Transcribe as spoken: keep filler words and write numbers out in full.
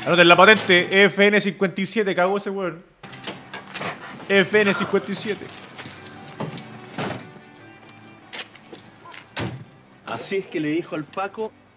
Anoten la patente, E F N cincuenta y siete, cagó ese weón. E F N cincuenta y siete. Así es que le dijo al Paco